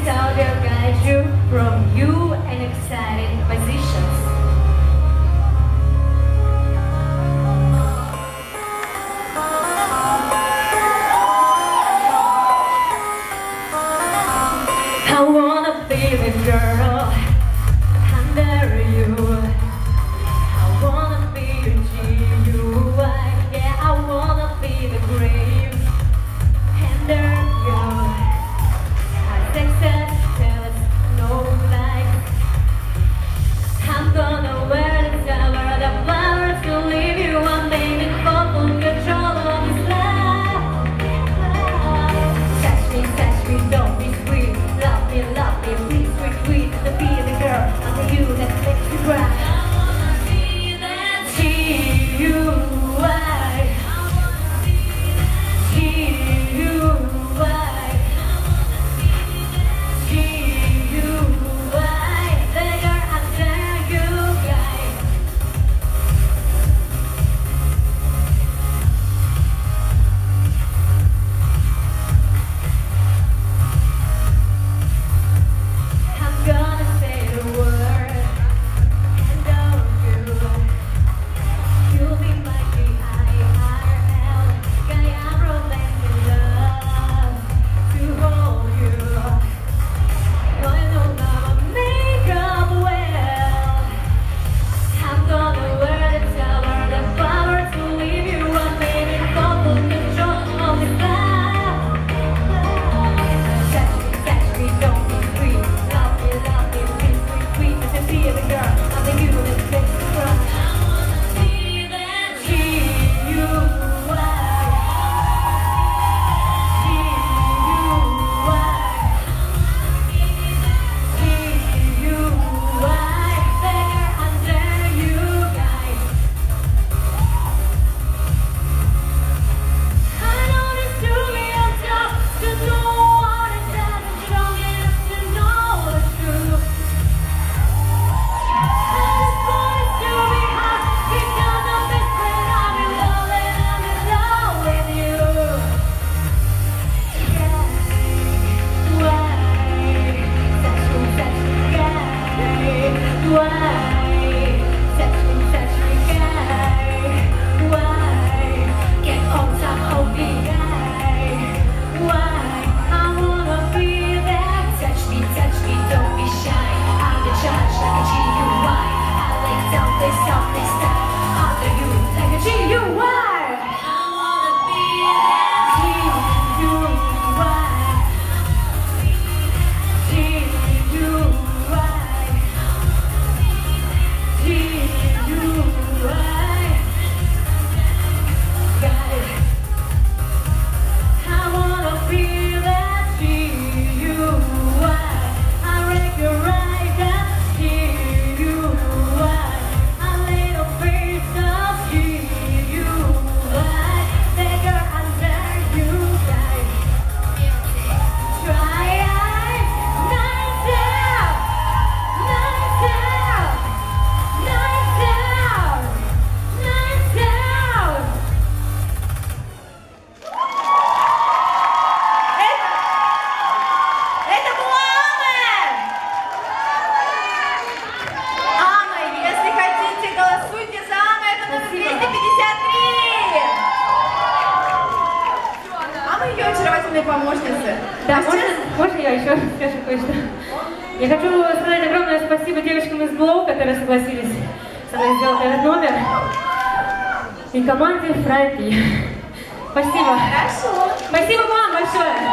help you, guide you from new and exciting positions. I wanna be the girl under you. I wanna be your G.U.Y. Yeah, I wanna be the grave under you. I success tells no lies. I'm gonna wear the silver, the flowers to leave you. I'm aiming for full control of this life. Touch me, don't be sweet. Love me, please, sweet, to be the girl under you that makes you cry. I wanna be that G.U.Y. I wanna be that G.U.Y. I wanna be that G.U.Y. The girl under you, guys. I'm gonna say the word, and don't you? You'll be my G.I.R.L. Guy, I'm romantic love to hold you. I know I'ma make up well. I'm gonna wear the tower, the flower to leave you. I'm aiming for full control of this life. Touch me, don't be sweet. Love me, please, sweet, to be the girl under you that makes me cry. I wanna be that G.U.Y. G.U.Y. The girl under you, guys. I know this to be on top, to know what it does, strong enough to know the truth. And this boy's to be hot, because I'm best friend, I'm in love and I'm in love with you. Yeah, why? Touch me, guy. Why? Touch me, guy. Why? Get on top of me, guy. Why? I wanna be that. Touch me, don't be shy. I'm the judge like a G.U.Y. I lay down this softly style under you like a G.U.Y. I wanna be that G.U.Y. G.U.Y. G.U.Y. Got it. I wanna be that G.U.Y. I wreck your right that G.U.Y. A little piece of G.U.Y. The girl under you, guys. Try it. Nice out. Nice out. Nice out. Nice out. Это была Анна! Анна, если хотите, голосуйте за Анну, это номер 253! А мы ее очаровательные помощницы. Да, можно я еще скажу кое-что? Я хочу сказать огромное спасибо девочкам из G.U.Y, которые согласились со мной сделать этот номер. И команде Фрайпи. Спасибо. Хорошо. Спасибо вам большое.